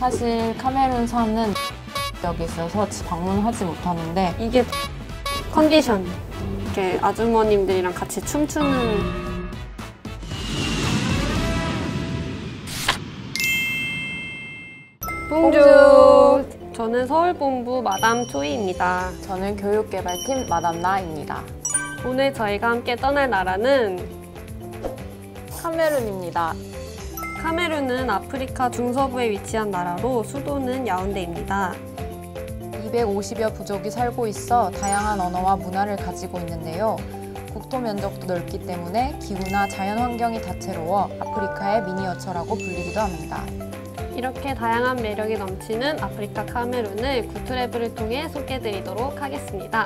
사실 카메룬산은 여기 있어서 방문하지 못하는데 이게 컨디션. 이렇게 아주머님들이랑 같이 춤추는. 봉주! 저는 서울본부 마담 초이입니다. 저는 교육개발팀 마담 나입니다. 오늘 저희가 함께 떠날 나라는 카메룬입니다. 카메룬은 아프리카 중서부에 위치한 나라로 수도는 야운데입니다. 250여 부족이 살고 있어 다양한 언어와 문화를 가지고 있는데요. 국토 면적도 넓기 때문에 기후나 자연 환경이 다채로워 아프리카의 미니어처라고 불리기도 합니다. 이렇게 다양한 매력이 넘치는 아프리카 카메룬을 구트래블을 통해 소개해드리도록 하겠습니다.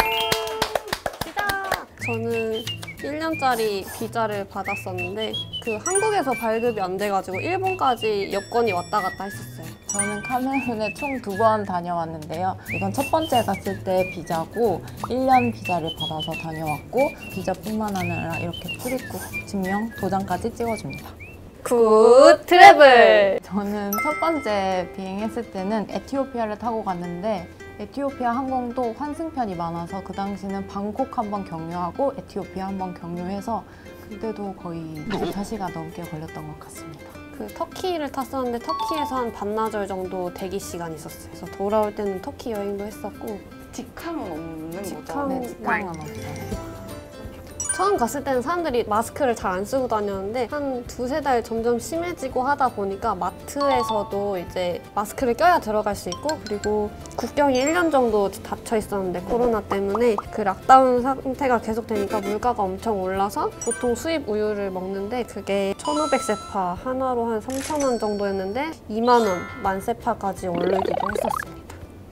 시작! 저는 1년짜리 비자를 받았었는데 한국에서 발급이 안 돼가지고 일본까지 여권이 왔다 갔다 했었어요. 저는 카메룬에 총 2번 다녀왔는데요. 이건 첫 번째 갔을 때 비자고 1년 비자를 받아서 다녀왔고 비자뿐만 아니라 이렇게 출입국 증명 도장까지 찍어줍니다. 굿 트래블! 저는 첫 번째 비행했을 때는 에티오피아를 타고 갔는데 에티오피아 항공도 환승편이 많아서 그 당시는 방콕 한번 경유하고 에티오피아 한번 경유해서 그때도 거의 4시간 넘게 걸렸던 것 같습니다. 터키를 탔었는데 터키에서 한 반나절 정도 대기 시간이 있었어요. 그래서 돌아올 때는 터키 여행도 했었고. 직항은 없는 거죠? 네, 직항은 없어요. 처음 갔을 때는 사람들이 마스크를 잘 안 쓰고 다녔는데 한 2~3달 점점 심해지고 하다 보니까 마트에서도 이제 마스크를 껴야 들어갈 수 있고, 그리고 국경이 1년 정도 닫혀 있었는데 코로나 때문에 그 락다운 상태가 계속되니까 물가가 엄청 올라서 보통 수입 우유를 먹는데 그게 1,500세파, 하나로 한 3,000원 정도였는데 2만 원, 10,000세파까지 오르기도 했었습니다.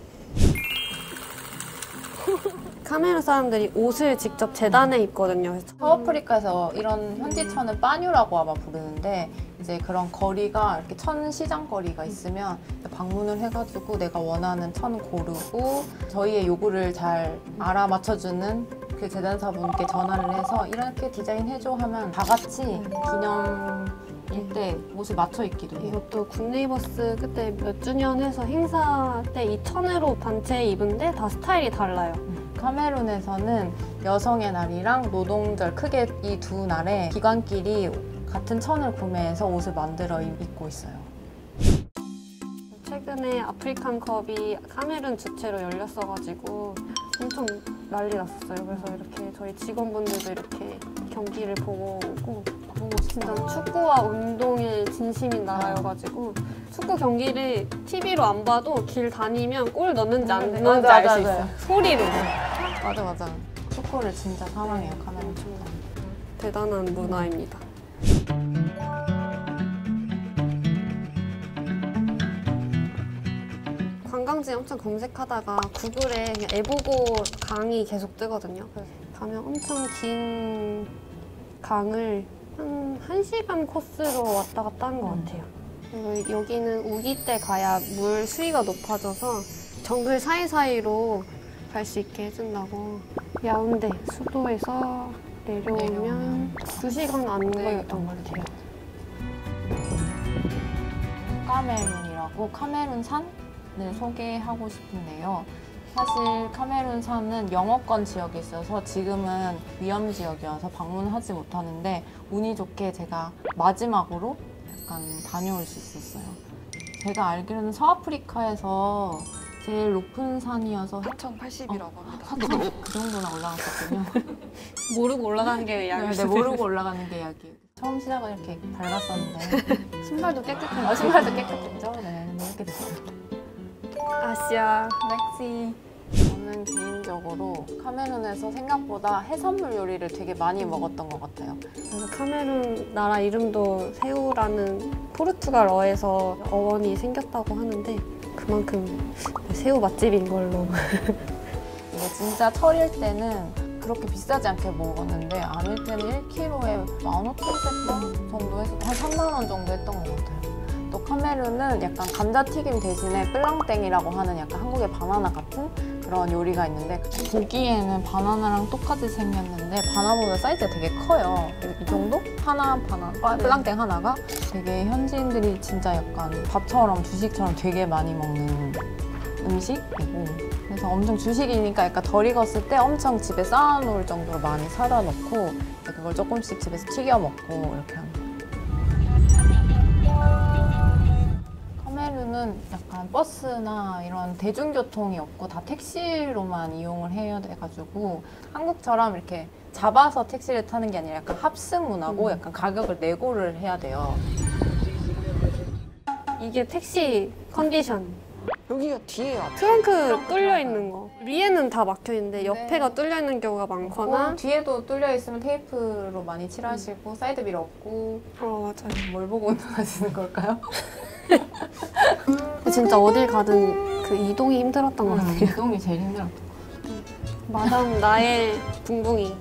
카메룬 사람들이 옷을 직접 재단해 입거든요. 서아프리카에서 이런 현지천을 빠뉴라고 아마 부르는데 이제 그런 거리가 이렇게 천 시장 거리가 있으면 방문을 해가지고 내가 원하는 천 고르고 저희의 요구를 잘 알아맞혀주는 그 재단사분께 전화를 해서 이렇게 디자인해줘 하면 다 같이 기념일 때 옷을 맞춰 입기도 해요. 이것도 국네이버스 그때 몇 주년 해서 행사 때 이 천으로 단체 입은데 다 스타일이 달라요. 카메룬에서는 여성의 날이랑 노동절 크게 이 두 날에 기관끼리 같은 천을 구매해서 옷을 만들어 입고 있어요. 최근에 아프리칸컵이 카메룬 주최로 열렸어가지고 엄청 난리 났었어요. 그래서 이렇게 저희 직원분들도 이렇게 경기를 보고 오고, 진짜 축구와 운동의 진심인 나라여가지고 축구 경기를 TV로 안 봐도 길 다니면 골 넣는지 안 넣는지 알 수 있어요. 소리로. 맞아. 축구를 진짜 사랑해요, 카메룬 축구. 대단한 문화입니다. 관광지 엄청 검색하다가 구글에 그냥 애보고 강이 계속 뜨거든요. 그래서 가면 엄청 긴 강을 한 1시간 코스로 왔다 갔다 한 것 같아요. 그리고 여기는 우기 때 가야 물 수위가 높아져서 정글 사이사이로 갈 수 있게 해준다고. 야운데 수도에서 내려오면 2시간 안 걸렸던 것 같아요. 카메룬이라고 카메룬산을 소개하고 싶은데요. 사실 카메룬산은 영어권 지역에 있어서 지금은 위험 지역이어서 방문하지 못하는데 운이 좋게 제가 마지막으로 약간 다녀올 수 있었어요. 제가 알기로는 서아프리카에서 제일 높은 산이어서 4,080이라고 합니다. 그 정도나 올라갔었군요. 모르고 올라가는 게 약이었어요. 네, 모르고 올라가는 게 약이에요. 처음 시작은 이렇게 밝았었는데 신발도 깨끗해요. 신발도 깨끗했죠? 네, 이렇게 됐어요. 아시아. 렉시. 저는 개인적으로 카메룬에서 생각보다 해산물 요리를 되게 많이 먹었던 것 같아요. 그래서 카메룬 나라 이름도 새우라는 포르투갈어에서 어원이 생겼다고 하는데 그만큼 새우 맛집인 걸로. 이게 진짜 철일 때는 그렇게 비싸지 않게 먹었는데 아닐 때는 1kg에 15,000세파 정도 해서 한 3만 원 정도 했던 것 같아요. 또 카메룬은 약간 감자튀김 대신에 플랑땡이라고 하는 약간 한국의 바나나 같은 그런 요리가 있는데 보기에는 바나나랑 똑같이 생겼는데 바나나보다 사이즈가 되게 커요. 이 정도? 하나 바나나, 플랑땡 하나가 되게 현지인들이 진짜 약간 밥처럼 주식처럼 되게 많이 먹는 음식이고 그래서 엄청 주식이니까 약간 덜 익었을 때 엄청 집에 쌓아놓을 정도로 많이 사다 놓고 그걸 조금씩 집에서 튀겨 먹고 이렇게 합니다. 카메룬은 약간 버스나 이런 대중교통이 없고 다 택시로만 이용을 해야 돼가지고 한국처럼 이렇게 잡아서 택시를 타는 게 아니라 약간 합승 문화고 약간 가격을 내고를 해야 돼요. 이게 택시 컨디션. 여기가 뒤에 앞. 트렁크 뚫려 있는 거. 위에는 다 막혀 있는데 옆에가 뚫려 있는 경우가 많거나. 뒤에도 뚫려 있으면 테이프로 많이 칠하시고 사이드미러 없고 맞아요. 뭘 보고 운전하시는 걸까요? 진짜 어딜 가든 그 이동이 힘들었던 것 같아요. 이동이 제일 힘들었던 마담 나의 붕붕이.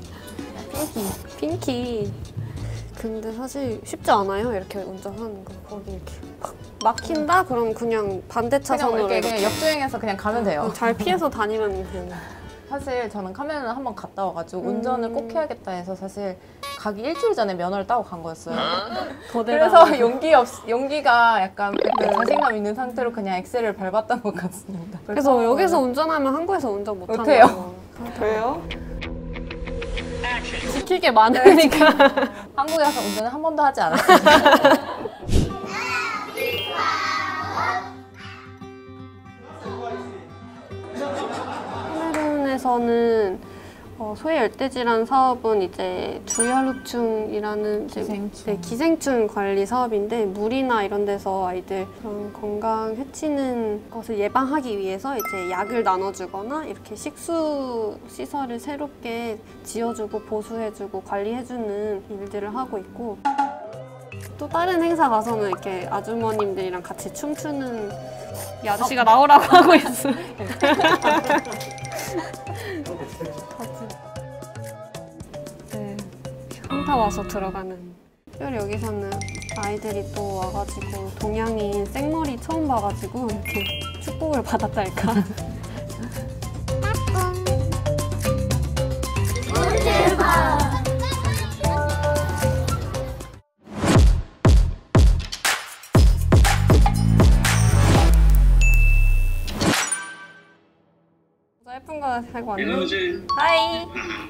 핑키. 근데 사실 쉽지 않아요. 이렇게 운전하는 거. 거기 이렇게 막 막힌다? 그럼 그냥 반대 차선으로 그냥 역주행해서 그냥 가면 돼요. 잘 피해서 다니면 돼요. 사실 저는 카메라는 한번 갔다 와가지고 운전을 꼭 해야겠다 해서 사실 가기 일주일 전에 면허를 따고 간 거였어요. 그래서 용기가 약간 자신감 있는 상태로 그냥 엑셀을 밟았던 것 같습니다. 그래서 여기서 운전하면 한국에서 운전 못하는 못해요. 왜요? 지킬 게 많으니까. 한국에 가서 운전을 한 번도 하지 않았어요. 카메룬에서는 소해 열대질환 사업은 이제 주혈루충이라는 기생충 관리 사업인데 물이나 이런 데서 아이들 그런 건강 해치는 것을 예방하기 위해서 이제 약을 나눠주거나 이렇게 식수 시설을 새롭게 지어주고 보수해주고 관리해주는 일들을 하고 있고 또 다른 행사 가서는 이렇게 아주머님들이랑 같이 춤추는 이 아저씨가 나오라고 하고 있어요. 네, 현타 와서 들어가는. 특별히 여기서는 아이들이 또 와가지고 동양인 생머리 처음 봐가지고 이렇게 축복을 받았달까. 예쁜 거 살고 왔네. 하이.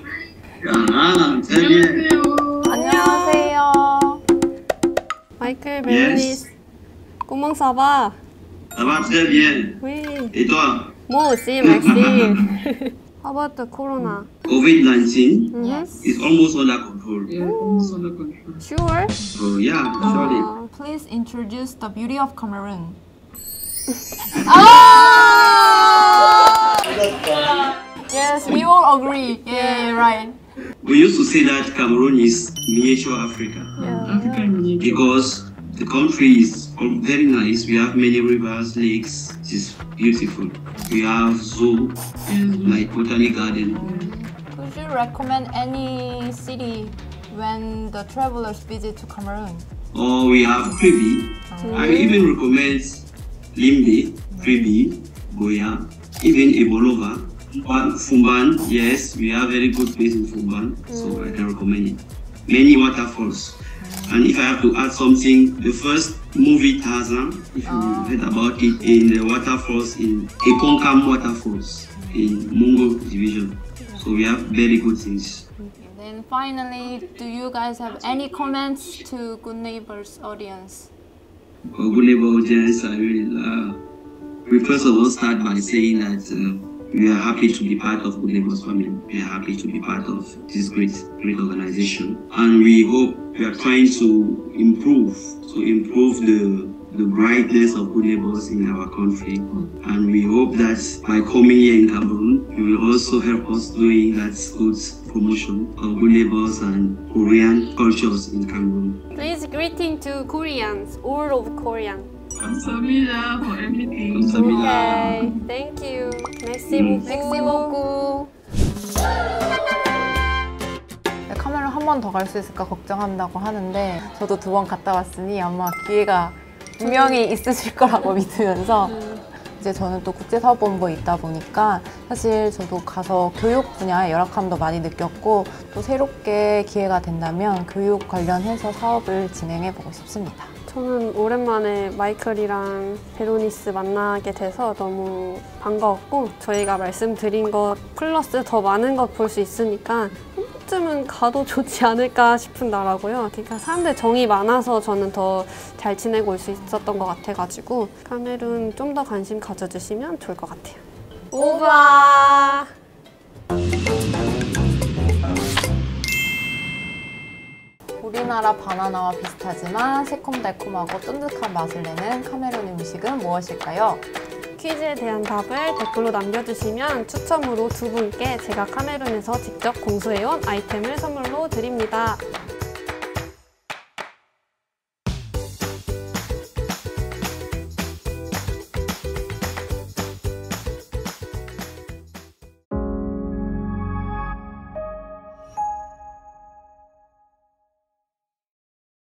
très bien. 안녕하세요. 마이클 베르니스. Comment ça va? Ça va très bien. Oui. Et toi? Moi aussi, merci. How about the corona? COVID-19 Yes. is almost under control. Sure? So yeah, surely. Please introduce the beauty of Cameroon. Yes, we all agree. Yeah, right. We used to say that Cameroon is miniature Africa Yeah. because the country is very nice. We have many rivers, lakes. It is beautiful. We have zoo, like Botanic Garden. Would you recommend any city when the travelers visit to Cameroon? Or we have Kribi. I even recommend Limbe, Kribi, Goya, even Ebolova. Fumban, yes, we have very good place in Fumban, so I can recommend it. Many waterfalls. And if I have to add something, the first movie Tarzan, if you heard about it, in the waterfalls in Ekonkam Waterfalls in Mungo Division. So we have very good things. Then finally, do you guys have any comments to Good Neighbors audience? Good neighbor audience, we first of all start by saying that we are happy to be part of Good Neighbors family. We are happy to be part of this great organization. And we hope we are trying to improve the brightness of Good Neighbors in our country. And we hope that by coming here in Cameroon, you will also help us doing that good promotion of Good Neighbors and Korean cultures in Cameroon. Please greeting to Koreans, all of Korean. 감사합니다 for everything. Okay, thank you. Merci beaucoup. Merci beaucoup. 카메라 한 번 더 갈 수 있을까 걱정한다고 하는데 저도 2번 갔다 왔으니 아마 기회가 분명히 있으실 거라고 믿으면서 이제 저는 또 국제사업본부에 있다 보니까 사실 저도 가서 교육 분야에 열악함도 많이 느꼈고 또 새롭게 기회가 된다면 교육 관련해서 사업을 진행해 보고 싶습니다. 저는 오랜만에 마이클이랑 베로니스 만나게 돼서 너무 반가웠고 저희가 말씀드린 것 플러스 더 많은 것 볼 수 있으니까 한 번쯤은 가도 좋지 않을까 싶은 나라고요. 그러니까 사람들 정이 많아서 저는 더 잘 지내고 올 수 있었던 것 같아가지고 카메룬 좀 더 관심 가져주시면 좋을 것 같아요. 오바! 우리나라 바나나와 비슷하지만 새콤달콤하고 쫀득한 맛을 내는 카메룬 음식은 무엇일까요? 퀴즈에 대한 답을 댓글로 남겨주시면 추첨으로 2분께 제가 카메룬에서 직접 공수해온 아이템을 선물로 드립니다.